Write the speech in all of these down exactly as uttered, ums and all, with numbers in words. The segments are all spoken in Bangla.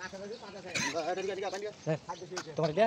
তোমার দিয়া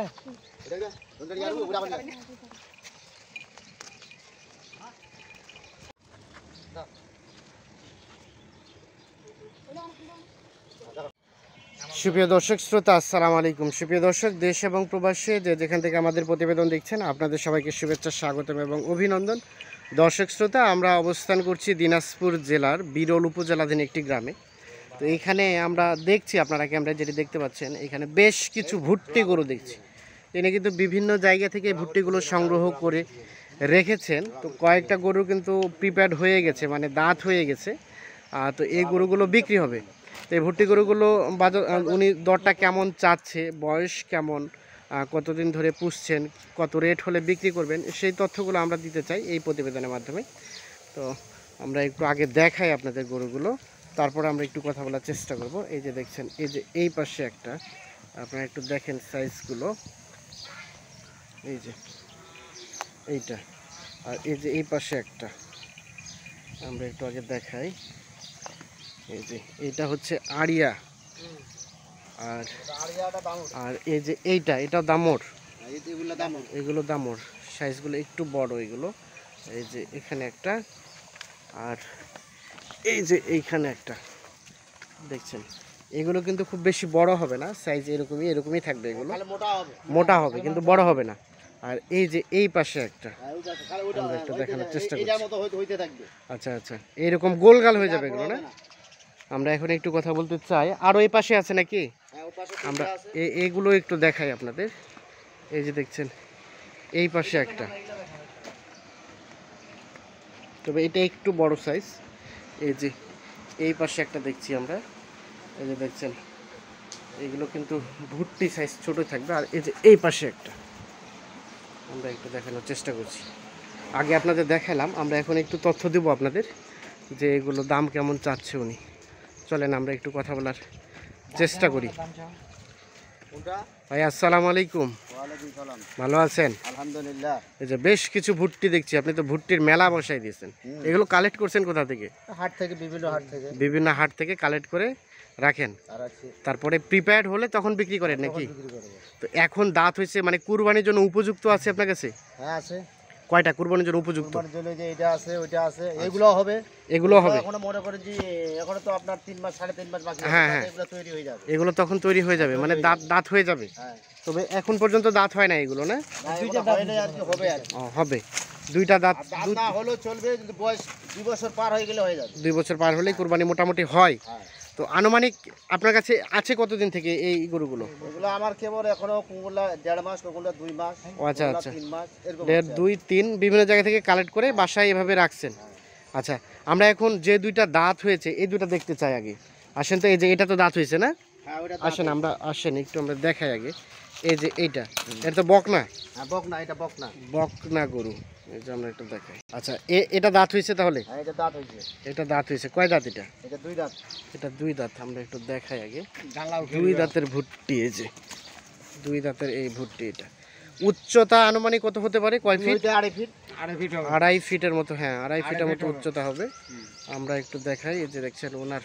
সুপ্রিয় দর্শক শ্রোতা আসসালামু আলাইকুম। সুপ্রিয় দর্শক, দেশ এবং প্রবাসী যে যেখান থেকে আমাদের প্রতিবেদন দেখছেন, আপনাদের সবাইকে শুভেচ্ছা, স্বাগতম এবং অভিনন্দন। দর্শক শ্রোতা, আমরা অবস্থান করছি দিনাজপুর জেলার বিরল উপজেলাধীন একটি গ্রামে। তো এইখানে আমরা দেখছি, আপনারা ক্যামেরায় যেটি দেখতে পাচ্ছেন, এখানে বেশ কিছু ভুট্টি গরু দেখছি। তিনি কিন্তু বিভিন্ন জায়গা থেকে ভুট্টিগুলো সংগ্রহ করে রেখেছেন। তো কয়েকটা গরু কিন্তু প্রিপেয়ার্ড হয়ে গেছে, মানে দাঁত হয়ে গেছে। তো এই গরুগুলো বিক্রি হবে। তো এই ভুট্টি গরুগুলো বাজার উনি দরটা কেমন চাচ্ছে, বয়স কেমন, কতদিন ধরে পুষছেন, কত রেট হলে বিক্রি করবেন, সেই তথ্যগুলো আমরা দিতে চাই এই প্রতিবেদনের মাধ্যমে। তো আমরা একটু আগে দেখাই আপনাদের গরুগুলো, তারপর আমরা একটু কথা বলার চেষ্টা করব। এই যে দেখছেন, এই যে এই পাশে একটা, আপনারা একটু দেখেন সাইজগুলো, এই যে এইটা, আর এই যে এই পাশে একটা, আমরা একটু আগে দেখাই। এই যে এইটা হচ্ছে আড়িয়া, আর আর এই যে এইটা, এটাও দামর, এগুলো দামর, সাইজগুলো একটু বড় এগুলো। এই যে এখানে একটা, আর এই যে এইখানে একটা দেখছেন, এগুলো কিন্তু খুব বেশি বড় হবে না, সাইজ এরকমই এরকমই থাকবে, এগুলো মোটা হবে কিন্তু বড় হবে না। আর এই যে এই পাশে একটা, আমরা একটু দেখানোর চেষ্টা করছি। আচ্ছা আচ্ছা, এইরকম গোলগাল হয়ে যাবে এগুলো না? আমরা এখন একটু কথা বলতে চাই। আরও এই পাশে আছে নাকি, আমরা এইগুলো একটু দেখাই আপনাদের। এই যে দেখছেন, এই পাশে একটা, তবে এটা একটু বড় সাইজ। এই যে এই পাশে একটা দেখছি আমরা, এই যে দেখছেন, এগুলো কিন্তু ভুট্টি সাইজ ছোট থাকবে। আর এই যে এই পাশে একটা, আমরা একটু দেখানোর চেষ্টা করছি। আগে আপনাদের দেখালাম, আমরা এখন একটু তথ্য দেব আপনাদের যে এগুলো দাম কেমন চাচ্ছে উনি। চলেন আমরা একটু কথা বলার চেষ্টা করি। ভাই আসসালামু আলাইকুম। ভালো আছেন? আলহামদুলিল্লাহ। এই যে বেশ কিছু ভুট্টি দেখছি, আপনি তো ভুট্টির মেলা বসাই দিয়েছেন। এগুলো কালেক্ট করছেন কোথা থেকে? হাট থেকে, বিভিন্ন হাট থেকে। বিভিন্ন হাট থেকে কালেক্ট করে রাখেন, তারপরে প্রিপেয়ার্ড হলে তখন বিক্রি করেন নাকি? তো এখন দাঁত হয়েছে, মানে কুরবানির জন্য উপযুক্ত আছে আপনার কাছে? হ্যাঁ আছে। কয়টা কুরবানির জন্য উপযুক্ত? কুরবানির জন্য যে এটা আছে, ওইটা আছে, এগুলো হবে। এগুলো হবে এখন মনে করেন যে এখন তো আপনার তিন মাস সাড়ে তিন মাস বাকি আছে, হ্যাঁ হ্যাঁ, এগুলো তৈরি হয়ে যাবে। এগুলো তখন তৈরি হয়ে যাবে, মানে দাঁত দাঁত হয়ে যাবে। হ্যাঁ, তবে এখন পর্যন্ত দাঁত হয় না এগুলো না? দুইটা দাঁত হয় না আর কি, হবে আর কি। ও হবে, দুইটা দাঁত। দাঁত না হলেও চলবে, কিন্তু বয়স দুই বছর পার হয়ে গেলে হয়ে যাবে। দুই বছর পার হলেই কুরবানি মোটামুটি হয়। হ্যাঁ। তো আনুমানিক আপনার কাছে আছে কতদিন থেকে এই গরুগুলো? এগুলো আমার কেবল এখনো কোনগুলা দেড় মাস, কোনগুলা দুই মাস। ও আচ্ছা আচ্ছা, তিন মাস এরকম। দেড় দুই তিন বিভিন্ন জায়গা থেকে কালেক্ট করে বাসায় এভাবে রাখছেন। আচ্ছা, আমরা এখন যে দুইটা দাঁত হয়েছে এই দুইটা দেখতে চাই আগে। আসেন তো, এই যে এটা তো দাঁত হয়েছে না? হ্যাঁ, ওটা আসেন আমরা আসেন একটু আমরা দেখাই আগে। এই যে এইটা, এটা তো বকনা। হ্যাঁ, বকনা, এটা বকনা। বকনা গরু, এই যে আমরা একটু দেখাই। আচ্ছা, এটা দাঁত হয়েছে তাহলে? হ্যাঁ, এটা দাঁত হয়েছে। এটা দাঁত হয়েছে, কয় দাঁত এটা? এটা দুই দাঁত। এটা দুই দাঁত, আমরা একটু দেখাই আগে। দুই দাঁতের ভুট্টি, এই যে দুই দাঁতের এই ভুট্টি। এটা উচ্চতা আনুমানিক কত হতে পারে, কয় ফিট? আড়াই ফিট। আড়াই ফিট হবে। আড়াই ফিটের মতো, হ্যাঁ আড়াই ফিটের মতো উচ্চতা হবে। আমরা একটু দেখাই। এই যে দেখছেন, ওনার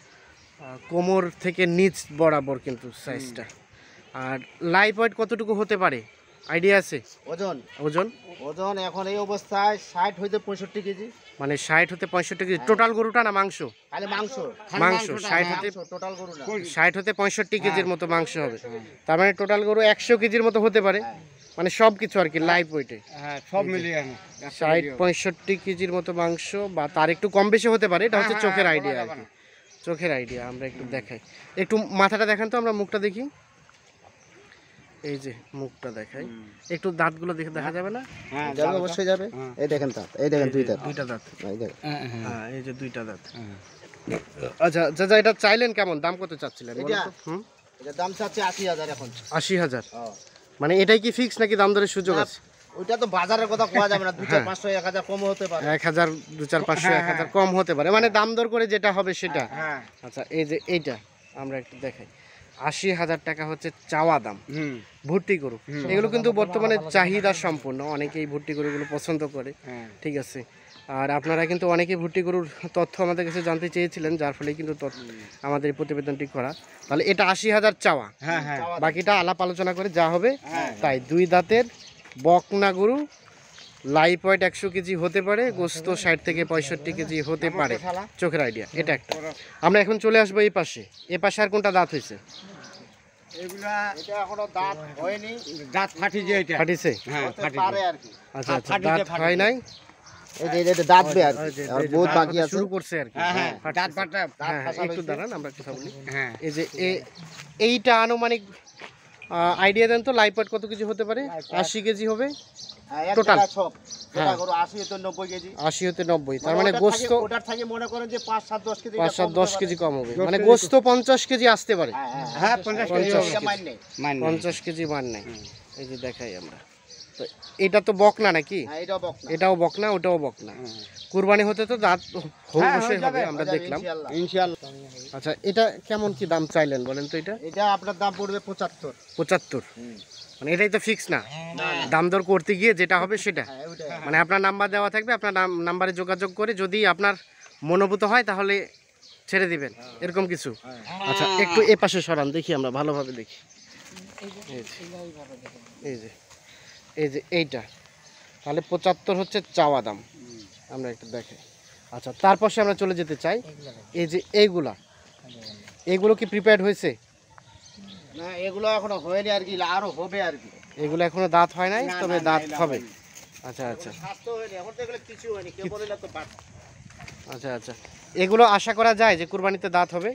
কোমর থেকে নিচ বরাবর কিন্তু সাইজটা। আর লাইভ ওয়েট কতটুকু হতে পারে আইডিয়া আছে? ওজন ওজন ওজন এখন এই অবস্থায় ষাট হইতে পঁয়ষট্টি কেজি। মানে ষাট হতে পঁয়ষট্টি কেজি টোটাল গরুটা, না মাংস? খালি মাংস। মাংস ষাট হতে টোটাল গরু না, ষাট হতে পঁয়ষট্টি কেজির মতো মাংস হবে। তার মানে টোটাল গরু একশো কেজির মতো হতে পারে, মানে সব কিছু আর কি লাইভ ওয়েটে। হ্যাঁ, সব মিলিয়ে ষাট পঁয়ষট্টি কেজির মতো মাংস, বা তার একটু কম বেশি হতে পারে। এটা হচ্ছে চোখের আইডিয়া আর কি, চোখের আইডিয়া। আমরা একটু দেখাই, একটু মাথাটা দেখান তো, আমরা মুখটা দেখি। এই যে মুখটা দেখাই একটু, দাঁতগুলো দেখে দেখা যাবে না? হ্যাঁ, যাবে, অবশ্যই যাবে। এই দেখেন দাঁত, এই দেখেন দুই দাঁত, দুইটা দাঁত, এই দেখেন। হ্যাঁ এই যে দুইটা দাঁত। আচ্ছা চাচা, এটা চাইলেন কেমন, দাম কত চাচ্ছিলেন? হুম, এটা দাম চাচ্ছে আশি হাজার এখন। আশি হাজার, মানে এটাই কি ফিক্স নাকি দাম দরের সুযোগ আছে? ওইটা তো বাজারের কথা কোয়া যাবে না, দুই চার পাঁচশো এক হাজার কম হতে পারে। এক হাজার দু চার পাঁচশো এক হাজার কম হতে পারে, মানে দাম দর করে যেটা হবে সেটা। আচ্ছা, এই যে এইটা আমরা একটু দেখাই। আশি হাজার টাকা হচ্ছে চাওয়া দাম ভুট্টি গরু। এগুলো কিন্তু বর্তমানে চাহিদা সম্পূর্ণ, অনেকেই ভুট্টি গরুগুলো পছন্দ করে, ঠিক আছে। আর আপনারা কিন্তু অনেকেই ভুট্টি গরুর তথ্য আমাদের কাছে জানতে চেয়েছিলেন, যার ফলে কিন্তু তথ্য- আমাদের এই প্রতিবেদনটি করা। তাহলে এটা আশি হাজার চাওয়া, হ্যাঁ হ্যাঁ বাকিটা আলাপ আলোচনা করে যা হবে তাই। দুই দাঁতের বকনা গরু, লাইভ ওয়েট একশো কেজি হতে পারে, গোস্ত ষাট থেকে পঁয়ষট্টি কেজি হতে পারে, চোখের আইডিয়া। এটা একটা। আমরা এখন চলে আসবো এই পাশে। এ পাশে আর কোনটা দাঁত হয়েছে? এগুলা এটা এখনো দাঁত হয়নি, দাঁত ফাটি যে এটা ফাটিছে? হ্যাঁ হতে ফাটি পারে আর কি। আচ্ছা আচ্ছা, ফাটিছে, দাঁত ফাটিছে। হয় নাই, এই যে এটা দাঁতবে আর ওই কি, যে- আর এই যে বহুত দাঁত বাকি হতে আছে। শুরু করছে আর কি। হ্যাঁ হ্যাঁ ফাটছে। দাঁত ফাটা হ্যাঁ, ফাঁসা একটু হয়েছে। দাঁড়ান, আমরা কথা বলি। হ্যাঁ এই যে এ- এইটা আনুমানিক আইডিয়া দেন তো, লাইভ ওয়েট কত কেজি হতে পারে? আশি কেজি হবে, হ্যাঁ, এক Total? জায়গায় ছক। যেটা হ্যাঁ। গরু আশি তো নব্বই কেজি। আশি হতে নব্বই, তার মানে ওটার গোস্ত থেকে- ওটার থেকে মনে করেন যে পাঁচ সাত দশ কেজি পাঁচ এটা সাত কম দশ হতে কেজি পারে। কম হবে, দশ মানে কেজি গোস্ত পঞ্চাশ কেজি আসতে পারে। হ্যাঁ, হ্যাঁ, হ্যাঁ, পঞ্চাশ ওই- কেজি ওইটা হবে। মাইন নেই। মান নেই। পঞ্চাশ কেজি মান নাই। এই যে দেখাই আমরা, তো এটা তো বকনা নাকি? হ্যাঁ, এটাও বকনা। এটাও বকনা, ওটাও বকনা। হুম। কুরবানি হতে তো দাঁত হ্যাঁ, অবশ্যই হয়ে হবে, যাবে, আমরা হয়ে যাবে দেখলাম। ইনশাআল্লাহ। ইনশাআল্লাহ আচ্ছা, এটা কেমন কি দাম চাইলেন বলেন তো? এটা এটা আপনার দাম পড়বে পঁচাত্তর। পঁচাত্তর, হুম। মানে এটাই তো ফিক্স না, না, না। দাম দর করতে গিয়ে যেটা হবে সেটা। হ্যাঁ, ওইটাই। মানে আপনার নাম্বার দেওয়া থাকবে, আপনার নাম নাম্বারে যোগাযোগ করে যদি আপনার মনোভূত হয় তাহলে ছেড়ে দিবেন, এরকম কিছু। আচ্ছা, একটু এ পাশে সরান, দেখি আমরা ভালোভাবে দেখি। এই যে এই যে এই যে এইটা, তাহলে পঁচাত্তর হচ্ছে চাওয়া দাম, আমরা একটু দেখাই। আচ্ছা, তার পাশে আমরা চলে যেতে চাই। এই যে এইগুলা, এইগুলো কি প্রিপেয়ার্ড হয়েছে? না, এগুলো এখনো হয়নি আর কি, আরো হবে আর কি। এগুলো এখনো দাঁত হয় নাই, না, তবে না, না, দাঁত এগুলো হবে। হয়নি। আচ্ছা আচ্ছা স্বাস্থ্য হয়নি, এখন তো এগুলো কিছু হয়নি, কে বলিল তো বাট। আচ্ছা আচ্ছা, এগুলো আশা করা যায় যে কুরবানিতে দাঁত হবে?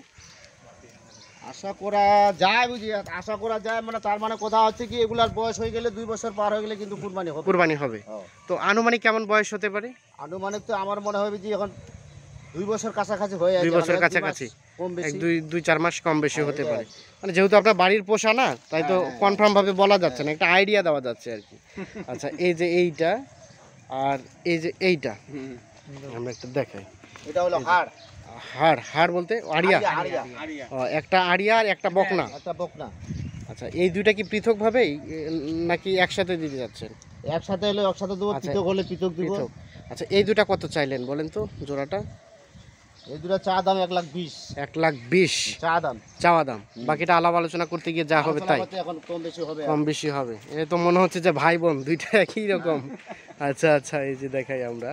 আশা করা যায়, বুঝি আশা করা যায়, মানে তার মানে কথা হচ্ছে কি এগুলার বয়স হয়ে গেলে, দুই বছর পার হয়ে গেলে কিন্তু কুরবানি হবে। কুরবানি হবে। হ্যাঁ। তো আনুমানিক কেমন বয়স হতে পারে? আনুমানিক তো আমার মনে হবে যে এখন দুই বছর কাছাকাছি হয়ে দুই আছে, বছর মানে এক দুই কাছাকাছি। মাস কম এক বেশি। দুই দুই চার মাস কম বেশি হ্যাঁ, হতে এটাই পারে। আর কি। মানে যেহেতু আপনার বাড়ির পোষা না, তাই তো হ্যাঁ, হ্যাঁ, কনফার্ম ভাবে বলা যাচ্ছে না, একটা আইডিয়া দেওয়া যাচ্ছে আর কি। আচ্ছা, এই যে এইটা আর এই যে এইটা আমরা একটু দেখাই। এটা হলো হাড়। হাড়, হাড় বলতে আড়িয়া? আড়িয়া, আড়িয়া। ও, একটা আড়িয়া আর একটা বকনা। একটা বকনা। আচ্ছা, এই দুইটা কি পৃথক ভাবেই নাকি একসাথে দিতে যাচ্ছেন? একসাথে হলে একসাথে দেবো, আচ্ছা, পৃথক হলে পৃথক দিব। পৃথক। আচ্ছা, এই দুটা কত চাইলেন বলেন তো জোড়াটা? এই দুটো চা দাম এক লাখ বিশ। এক লাখ বিশ চা দাম। চাওয়া দাম, বাকিটা আলাপ আলোচনা করতে গিয়ে যা হবে আলোচনা তাই, করতে এখন কম বেশি হবে। কম বেশি হবে। এ তো মনে হচ্ছে যে ভাই বোন দুইটা একই রকম। আচ্ছা আচ্ছা, এই যে দেখাই আমরা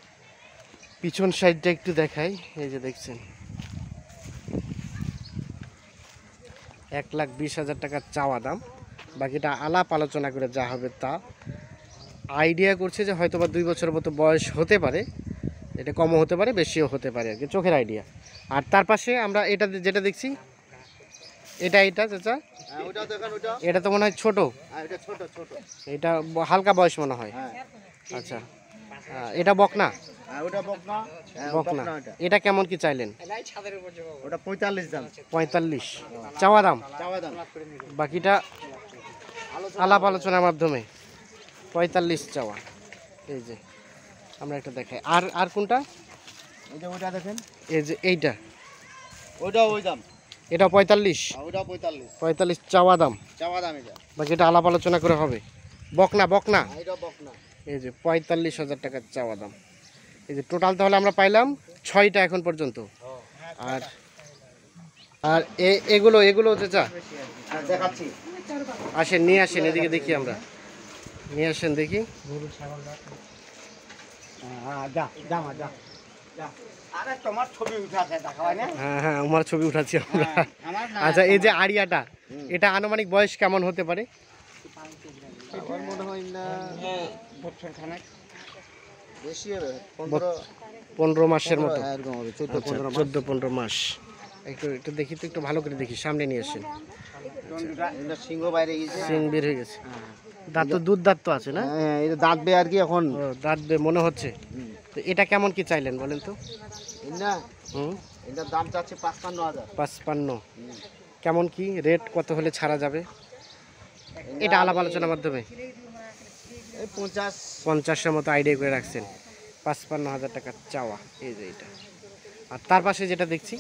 পিছন সাইডটা একটু দেখাই। এই যে দেখছেন, এক লাখ বিশ হাজার টাকা চাওয়া দাম, বাকিটা আলাপ আলোচনা করে যা হবে তা। আইডিয়া করছে যে হয়তো বা দুই বছর মতো বয়স হতে পারে, এটা কমও হতে পারে বেশিও হতে পারে আর কি, চোখের আইডিয়া। আর তার পাশে আমরা এটা যেটা দেখছি, এটা এটা চাচা, হ্যাঁ, ওটাও দেখেন, ওটা। এটা তো মনে হয় ছোট, হ্যাঁ, এটা ছোট ছোট। এটা ব- হালকা বয়স মনে হয়। হ্যাঁ, আচ্ছা, আহ, এটা বকনা? হ্যাঁ, ওটা বকনা। হ্যাঁ, বকনা। বকনা ওটা। এটা কেমন কি চাইলেন? ওটা পঁয়তাল্লিশ দাম। পঁয়তাল্লিশ চাওয়া দাম, চাওয়া দাম। বাকিটা আলাপ আলোচনার মাধ্যমে। পঁয়তাল্লিশ চাওয়া। এই যে আমরা একটা দেখাই। আর আর কোনটা? এই যে ওটা দেখেন, এই যে এইটা, ওইটাও ওই দাম। এটা পঁয়তাল্লিশ। হ্যাঁ, ওটাও পঁয়তাল্লিশ। পঁয়তাল্লিশ চাওয়া দাম, চাওয়া দাম এটা। বাকিটা আলাপ আলোচনা করে হবে। বকনা বকনা, হ্যাঁ, এটাও বকনা। এই যে পঁয়তাল্লিশ হাজার টাকার চাওয়া দাম। এই যে টোটাল তাহলে আমরা পাইলাম ছয়টা এখন পর্যন্ত। আর আর এ- এগুলো এগুলো চাচা হ্যাঁ, দেখাচ্ছি। আসেন, নিয়ে আসেন, এদিকে দেখি আমরা, নিয়ে আসেন দেখি। হ্যাঁ যা যা মা, যা যা। আরে তোমার ছবি উঠাছে দেখাওয়া না হ্যাঁ হ্যাঁ, আমার ছবি উঠাচ্ছি আমরা। আমার না, আচ্ছা, এই যে আড়িয়াটা, এটা আনুমানিক বয়স কেমন হতে পারে? আমার মনে হয় না বছর খানেক বেশি হবে, পনেরো পনেরো মাসের মতো। হ্যাঁ, এরকম হবে, চোদ্দ আচ্ছা, পনেরো মাস। চোদ্দ পনেরো মাস। একটু একটু দেখি তো, একটু ভালো করে দেখি, সামনে নিয়ে আসেন। এগুলো সিংহ বাইরে গেছে। সিং বের হয়ে গেছে, দাঁত তো দুধ দাঁত তো আছে না? হ্যাঁ, এটা দাঁত বে আর কি এখন। ও, দাঁত বে- মনে হচ্ছে। তো এটা কেমন কি চাইলেন বলেন তো? এই না, হুম, এটার দাম চাচ্ছে পাঁচপান্ন হাজার। পাঁচপান্ন। কেমন কি রেট, কত হলে ছাড়া যাবে? এটা আলাপ আলোচনার মাধ্যমে এই পঞ্চাশ। পঞ্চাশের মতো আইডিয়া করে রাখছেন। পাঁচপান্ন হাজার টাকা চাওয়া, এই যে এটা। আর তার পাশে যেটা দেখছি,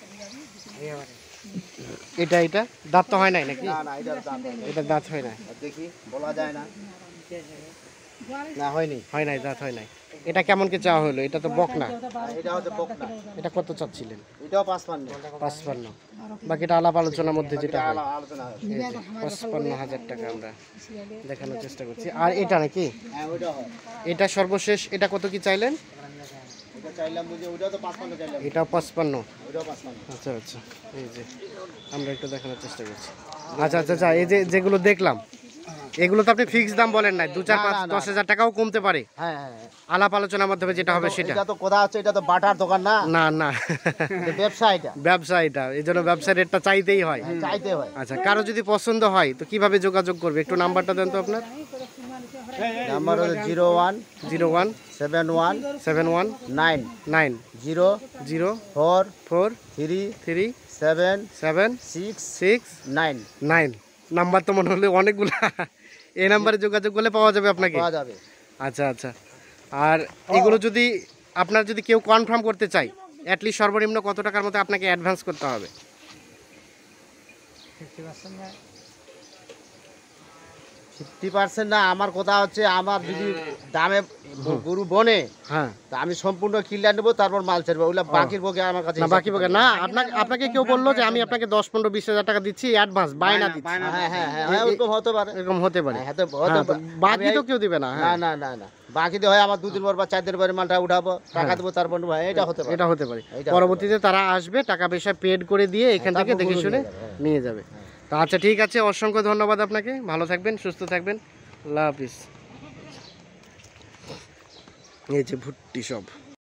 এটা এটা দাঁত তো হয় নাই নাকি? না না, এটার দাম হয় না। এটা দাঁত হয় নাই, আর দেখি, বলা যায় না। না, হয়নি। হয় নাই, দাঁত হয় নাই। এটা কেমন কি চাওয়া হলো? এটা তো বকনা, এটা হচ্ছে বকনা, এটা কত চাচ্ছিলেন? এটাও পাঁচপান্ন। পাঁচপান্ন। বাকিটা আলাপ আলোচনার মধ্যে যেটা হয়। আলো- আলোচনা হয়। এই যে পঁচপান্ন হাজার টাকা আমরা দেখানোর চেষ্টা করছি। আর এটা নাকি, হ্যাঁ ওইটা হয়, এটা সর্বশেষ, এটা কত কি চাইলেন? ওটা চাইলাম বুঝি, ওইটাও তো পাঁচপান্ন চাইলাম, এটাও পঁচপান্ন। ওইটাও পাঁচপান্ন। আচ্ছা আচ্ছা, এই যে আমরা একটু দেখানোর চেষ্টা করছি। আচ্ছা আচ্ছা আচ্ছা, এই যে যেগুলো দেখলাম এগুলো তো আপনি ফিক্স দাম বলেন নাই, দু চার না, পাঁচ না, না, দশ হাজার টাকাও কমতে পারে, হ্যাঁ হ্যাঁ হ্যাঁ। আলাপ আলোচনার মাধ্যমে যেটা হবে সেটা। এটা তো কথা হচ্ছে, এটা তো বাটার দোকান না, না না, এটা ব্যবসা, এটা ব্যবসা, এটা এই জন্য ব্যবসার রেটটা চাইতেই হয়। চাইতে হয়। আচ্ছা, কারো যদি পছন্দ হয় তো কিভাবে যোগাযোগ করবে? একটু নাম্বারটা দেন তো আপনার। নাম্বার হচ্ছে zero one zero one seven one seven one nine nine zero zero four four three three seven seven six six nine. Nine. Number তো মনে হলো অনেকগুলো। এই নাম্বারে যোগাযোগ করলে পাওয়া যাবে আপনাকে? পাওয়া যাবে। আচ্ছা আচ্ছা। আর এগুলো যদি আপনার যদি কেউ কনফার্ম করতে চায়, অ্যাটলিস্ট সর্বনিম্ন কত টাকার মতো আপনাকে অ্যাডভান্স করতে হবে? ফিফটি পার্সেন্ট না, আমার কথা হচ্ছে আমার যদি দামে গরু বনে, হ্যাঁ, তা আমি সম্পূর্ণ কিনলে নেবো, তারপর মাল ছাড়বো, ওগুলো বাকির বকে আমার কাছে না বাকি বকে না, আপনাকে আপনাকে কেউ বললো যে আমি আপনাকে দশ পনেরো বিশ হাজার টাকা দিচ্ছি অ্যাডভান্স, বায়না দিচ্ছি, হ্যাঁ হ্যাঁ হ্যাঁ হ্যাঁ, ওরকম হতে পারে। এরকম হতে পারে। হ্যাঁ, হতে- হতে হ্যাঁ, তো পারে। বাকি আমি তো এই- কেউ দিবে না। না হ্যাঁ, না না না, বাকিতে হয় আমার দুদিন পর বা চার দিন পরে মালটা উঠাবো, টাকা দেবো, তারপর নেবো, হ্যাঁ, এটা হতে পারে। এটা হতে পারে। এইটা পরবর্তীতে তারা আসবে, টাকা পয়সা পেড করে দিয়ে এখান থেকে তারপর দেখে গরু শুনে নিয়ে যাবে, হ্যাঁ। নিয়ে যাবে। তো আচ্ছা ঠিক আছে, অসংখ্য ধন্যবাদ আপনাকে, ভালো থাকবেন, সুস্থ থাকবেন, আল্লাহ হাফিজ। এই যে ভুট্টি সব